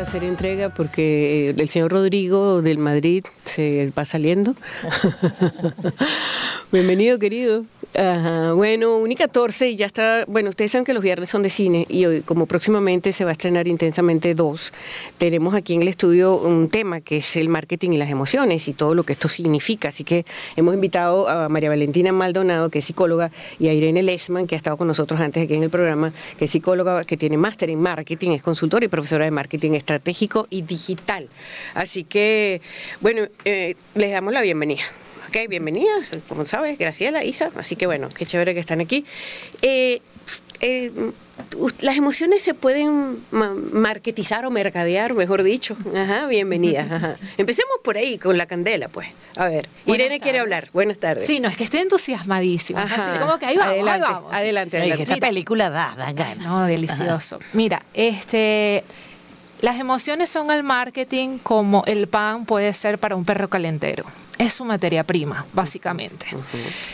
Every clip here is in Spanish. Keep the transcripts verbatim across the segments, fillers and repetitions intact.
hacer entrega porque el señor Rodrigo del Madrid se va saliendo. Bienvenido, querido. Ajá. Bueno, Uni catorce y ya está. Bueno, ustedes saben que los viernes son de cine y hoy, como próximamente se va a estrenar Intensamente dos, tenemos aquí en el estudio un tema que es el marketing y las emociones y todo lo que esto significa. Así que hemos invitado a María Valentina Maldonado, que es psicóloga, y a Irene Lessman, que ha estado con nosotros antes aquí en el programa, que es psicóloga, que tiene máster en marketing, es consultora y profesora de marketing estratégico y digital. Así que, bueno, eh, les damos la bienvenida. Ok, bienvenidas, como sabes, Graciela, Isa, así que bueno, qué chévere que están aquí. Eh, eh, las emociones se pueden ma marketizar o mercadear, mejor dicho. Ajá, bienvenidas. Ajá. Empecemos por ahí, con la candela, pues. A ver, Buenas Irene tardes. quiere hablar. Buenas tardes. Sí, no, es que estoy entusiasmadísima. Así como que ahí vamos, adelante, ahí vamos. Adelante, Oye, adelante. esta Mira, película da, da ganas. No, delicioso. Ajá. Mira, este... las emociones son al marketing como el pan puede ser para un perro calentero. Es su materia prima, básicamente. Uh-huh.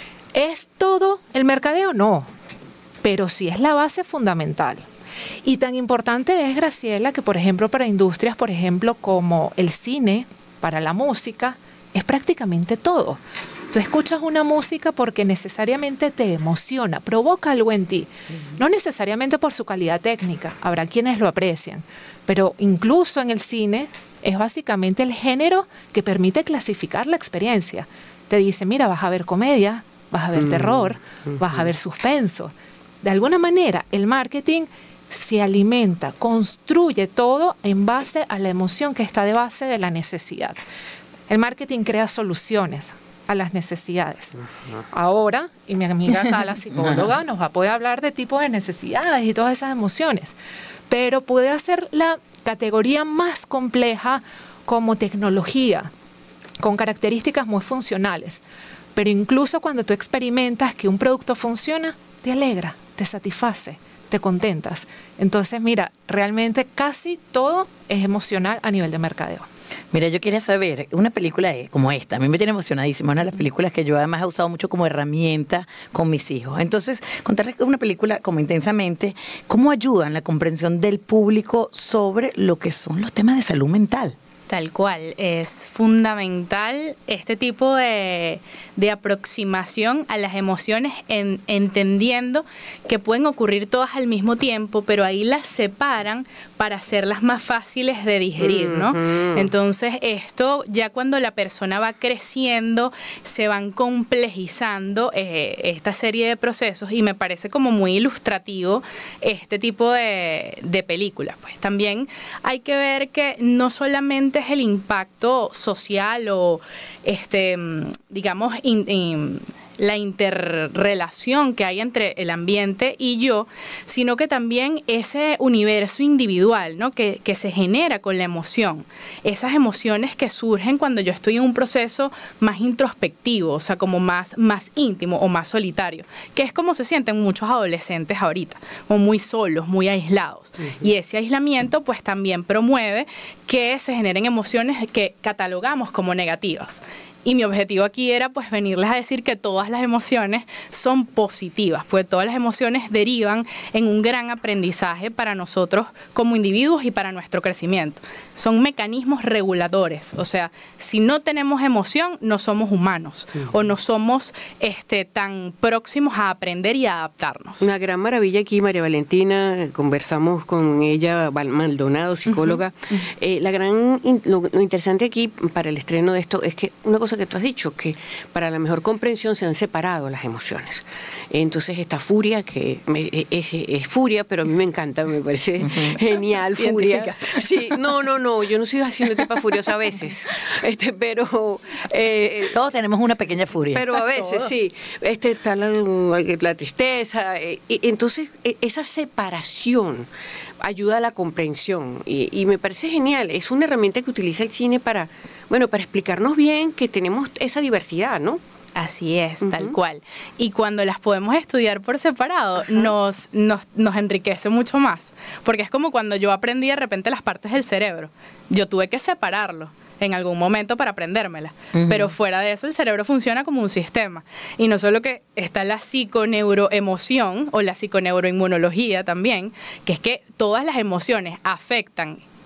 ¿Es todo el mercadeo? No, pero sí es la base fundamental. Y tan importante es, Graciela, que por ejemplo para industrias, por ejemplo, como el cine, para la música, es prácticamente todo. Tú escuchas una música porque necesariamente te emociona, provoca algo en ti. No necesariamente por su calidad técnica, habrá quienes lo aprecian, pero incluso en el cine es básicamente el género que permite clasificar la experiencia. Te dice, mira, vas a ver comedia, vas a ver mm. terror, mm-hmm. vas a ver suspenso. De alguna manera, el marketing se alimenta, construye todo en base a la emoción que está de base de la necesidad. El marketing crea soluciones a las necesidades. Ahora, y mi amiga acá, la psicóloga, nos va a poder hablar de tipos de necesidades y todas esas emociones, pero pudiera ser la categoría más compleja como tecnología, con características muy funcionales, pero incluso cuando tú experimentas que un producto funciona, te alegra, te satisface, te contentas. Entonces, mira, realmente casi todo es emocional a nivel de mercadeo. Mira, yo quería saber, una película como esta, a mí me tiene emocionadísima, una de las películas que yo además he usado mucho como herramienta con mis hijos. Entonces, contarles una película como Intensamente, ¿cómo ayuda en la comprensión del público sobre lo que son los temas de salud mental? Tal cual, es fundamental este tipo de, de aproximación a las emociones, en, entendiendo que pueden ocurrir todas al mismo tiempo, pero ahí las separan para hacerlas más fáciles de digerir, ¿no? Uh-huh. Entonces esto ya cuando la persona va creciendo se van complejizando eh, esta serie de procesos y me parece como muy ilustrativo este tipo de, de películas. Pues también hay que ver que no solamente es el impacto social o este digamos in, in, la interrelación que hay entre el ambiente y yo, sino que también ese universo individual, ¿no? que, que se genera con la emoción, esas emociones que surgen cuando yo estoy en un proceso más introspectivo, o sea, como más, más íntimo o más solitario, que es como se sienten muchos adolescentes ahorita, como muy solos, muy aislados. Uh-huh. Y ese aislamiento pues también promueve que se generen emociones que catalogamos como negativas. Y mi objetivo aquí era pues venirles a decir que todas las emociones son positivas, pues todas las emociones derivan en un gran aprendizaje para nosotros como individuos y para nuestro crecimiento. Son mecanismos reguladores, o sea, si no tenemos emoción no somos humanos sí. o no somos este, tan próximos a aprender y a adaptarnos. Una gran maravilla aquí, María Valentina, conversamos con ella, Maldonado, psicóloga. Uh-huh. eh, la gran, lo, lo interesante aquí para el estreno de esto es que una cosa que tú has dicho, que para la mejor comprensión se han separado las emociones. Entonces esta furia, que me, es, es furia, pero a mí me encanta, me parece uh-huh. genial, furia. Sí, no, no, no, yo no soy haciendo tipa furiosa a veces, este, pero... Eh, Todos tenemos una pequeña furia. Pero a veces, Todos. sí. Este, está la, la tristeza. Eh, entonces, esa separación ayuda a la comprensión y, y me parece genial. Es una herramienta que utiliza el cine para, bueno, para explicarnos bien que tenemos esa diversidad, ¿no? Así es, uh-huh. tal cual. Y cuando las podemos estudiar por separado, uh-huh. nos, nos, nos enriquece mucho más. Porque es como cuando yo aprendí de repente las partes del cerebro. Yo tuve que separarlo en algún momento para aprendérmela. Uh-huh. Pero fuera de eso, el cerebro funciona como un sistema. Y no solo que está la psiconeuroemoción o la psiconeuroinmunología también, que es que todas las emociones afectan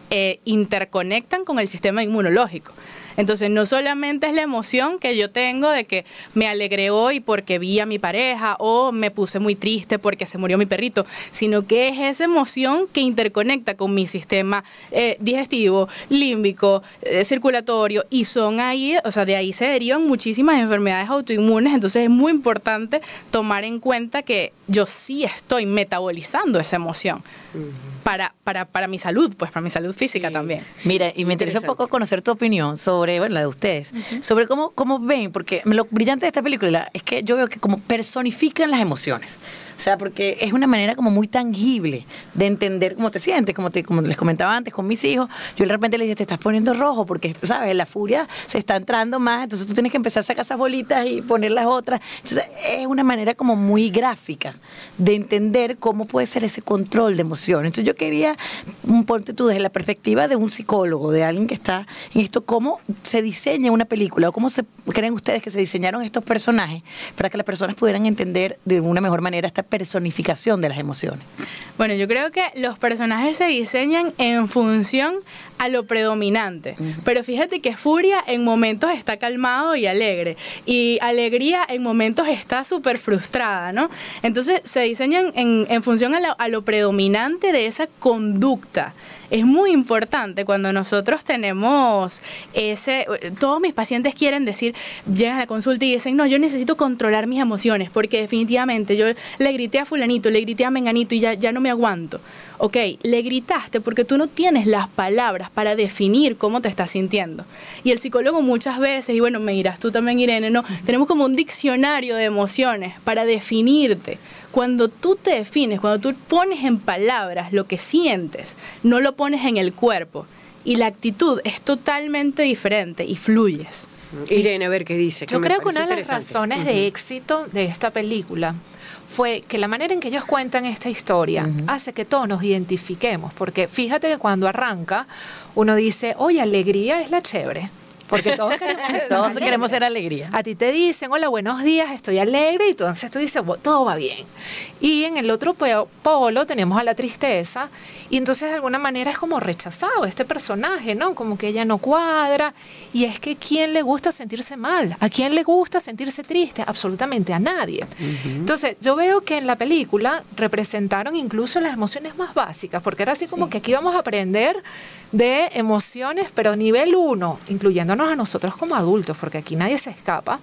eh, interconectan con el sistema inmunológico. Entonces, no solamente es la emoción que yo tengo de que me alegré hoy porque vi a mi pareja o me puse muy triste porque se murió mi perrito, sino que es esa emoción que interconecta con mi sistema eh, digestivo, límbico, eh, circulatorio, y son ahí, o sea, de ahí se derivan muchísimas enfermedades autoinmunes. Entonces, es muy importante tomar en cuenta que yo sí estoy metabolizando esa emoción uh-huh. para, para, para mi salud, pues para mi salud física sí, también. Sí. Mira, y me interesa un poco conocer tu opinión sobre sobre, bueno, la de ustedes, uh-huh. sobre cómo, cómo ven, porque lo brillante de esta película es que yo veo que como personifican las emociones. O sea, porque es una manera como muy tangible de entender cómo te sientes, como, te, como les comentaba antes con mis hijos. Yo de repente les dije, te estás poniendo rojo porque, ¿sabes? La furia se está entrando más, entonces tú tienes que empezar a sacar esas bolitas y poner las otras. Entonces es una manera como muy gráfica de entender cómo puede ser ese control de emociones. Entonces yo quería, ponte tú desde la perspectiva de un psicólogo, de alguien que está en esto, cómo se diseña una película o cómo se creen ustedes que se diseñaron estos personajes para que las personas pudieran entender de una mejor manera esta personificación de las emociones. Bueno, yo creo que los personajes se diseñan en función a lo predominante, uh-huh. pero fíjate que furia en momentos está calmado y alegre, y alegría en momentos está súper frustrada, ¿no? Entonces se diseñan en, en función a lo, a lo predominante de esa conducta. Es muy importante cuando nosotros tenemos ese... Todos mis pacientes quieren decir, llegan a la consulta y dicen, no, yo necesito controlar mis emociones porque definitivamente yo le grité a fulanito, le grité a menganito y ya, ya no me aguanto. Ok, le gritaste porque tú no tienes las palabras para definir cómo te estás sintiendo. Y el psicólogo muchas veces, y bueno, me dirás tú también, Irene, no, tenemos como un diccionario de emociones para definirte. Cuando tú te defines, cuando tú pones en palabras lo que sientes, no lo pones en el cuerpo. Y la actitud es totalmente diferente y fluyes. Irene, a ver qué dice. Yo creo que una de las razones uh-huh. de éxito de esta película fue que la manera en que ellos cuentan esta historia uh-huh. hace que todos nos identifiquemos, porque fíjate que cuando arranca uno dice, oye, alegría es la chévere. Porque todos queremos, todos queremos ser alegría. A ti te dicen, hola, buenos días, estoy alegre, y entonces tú dices, todo va bien. Y en el otro polo tenemos a la tristeza, y entonces de alguna manera es como rechazado este personaje, ¿no? Como que ella no cuadra, y es que ¿quién le gusta sentirse mal? ¿A quién le gusta sentirse triste? Absolutamente a nadie. Uh-huh. Entonces yo veo que en la película representaron incluso las emociones más básicas, porque era así como sí. que aquí vamos a aprender de emociones, pero nivel uno, incluyéndonos a nosotros como adultos, porque aquí nadie se escapa.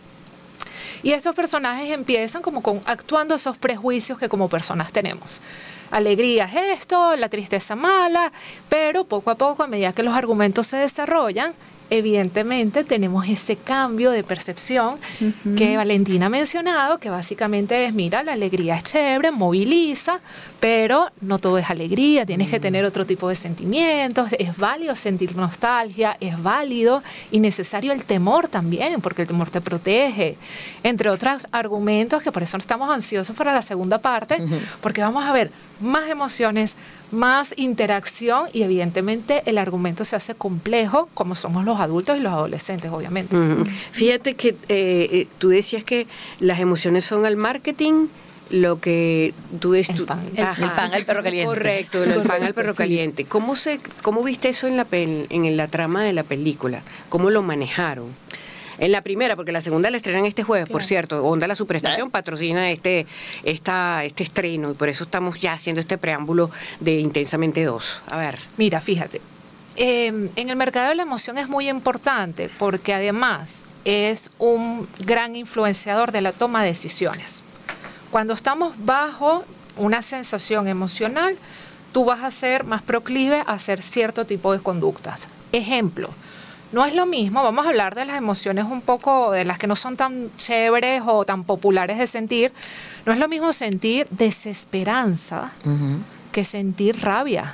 Y estos personajes empiezan como con, actuando esos prejuicios que como personas tenemos. Alegría es esto, la tristeza mala, pero poco a poco, a medida que los argumentos se desarrollan, evidentemente tenemos ese cambio de percepción uh-huh. que Valentina ha mencionado, que básicamente es, mira, la alegría es chévere, moviliza, pero no todo es alegría, tienes uh-huh. que tener otro tipo de sentimientos, es válido sentir nostalgia, es válido y necesario el temor también, porque el temor te protege, entre otros argumentos que por eso estamos ansiosos para la segunda parte, uh-huh. porque vamos a ver más emociones, más interacción y evidentemente el argumento se hace complejo como somos los adultos y los adolescentes, obviamente. Uh-huh. Fíjate que eh, tú decías que las emociones son al marketing lo que tú des, el pan, el, el pan al perro caliente. Correcto, el pan al perro caliente. ¿Cómo se cómo viste eso en la en la trama de la película? ¿Cómo lo manejaron? En la primera, porque la segunda la estrenan este jueves, claro. Por cierto. Onda La Superestación ¿Eh? patrocina este, esta, este estreno y por eso estamos ya haciendo este preámbulo de Intensamente dos. A ver. Mira, fíjate. Eh, en el mercado de la emoción es muy importante porque además es un gran influenciador de la toma de decisiones. Cuando estamos bajo una sensación emocional, tú vas a ser más proclive a hacer cierto tipo de conductas. Ejemplo. No es lo mismo, vamos a hablar de las emociones un poco, de las que no son tan chéveres o tan populares de sentir. No es lo mismo sentir desesperanza uh-huh. que sentir rabia.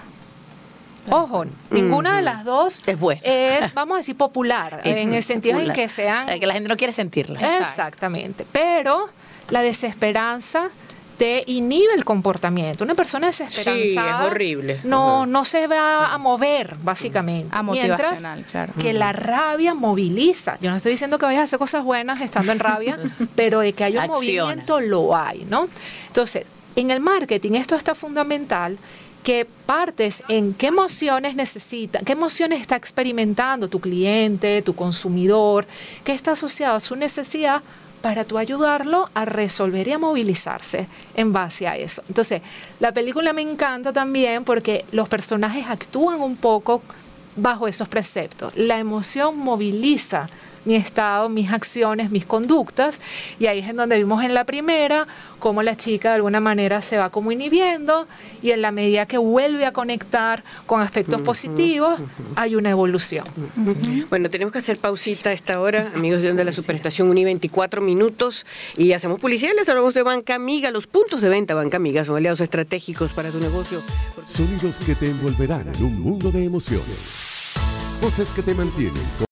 Ojo, uh-huh. ninguna de las dos es, buena. es, vamos a decir, popular, es en el sentido popular. En que sean... O sea, que la gente no quiere sentirlas. Exactamente, pero la desesperanza te inhibe el comportamiento. Una persona desesperanzada sí, es horrible. No, no se va a mover, básicamente. A motivacional, claro. Que la rabia moviliza. Yo no estoy diciendo que vayas a hacer cosas buenas estando en rabia, pero de que hay un Acciona. movimiento lo hay, ¿no? Entonces, en el marketing esto está fundamental, que partes en qué emociones necesita, qué emociones está experimentando tu cliente, tu consumidor, qué está asociado a su necesidad, para tú ayudarlo a resolver y a movilizarse en base a eso. Entonces, la película me encanta también porque los personajes actúan un poco bajo esos preceptos. La emoción moviliza mi estado, mis acciones, mis conductas, y ahí es en donde vimos en la primera cómo la chica de alguna manera se va como inhibiendo, y en la medida que vuelve a conectar con aspectos uh-huh, positivos, uh-huh. hay una evolución. Uh-huh. Bueno, tenemos que hacer pausita a esta hora, amigos de Onda, la Superestación Uni, veinticuatro minutos, y hacemos publicidad. Les hablamos de Banca Amiga. Los puntos de venta Banca Amiga son aliados estratégicos para tu negocio. Sonidos que te envolverán en un mundo de emociones. Voces que te mantienen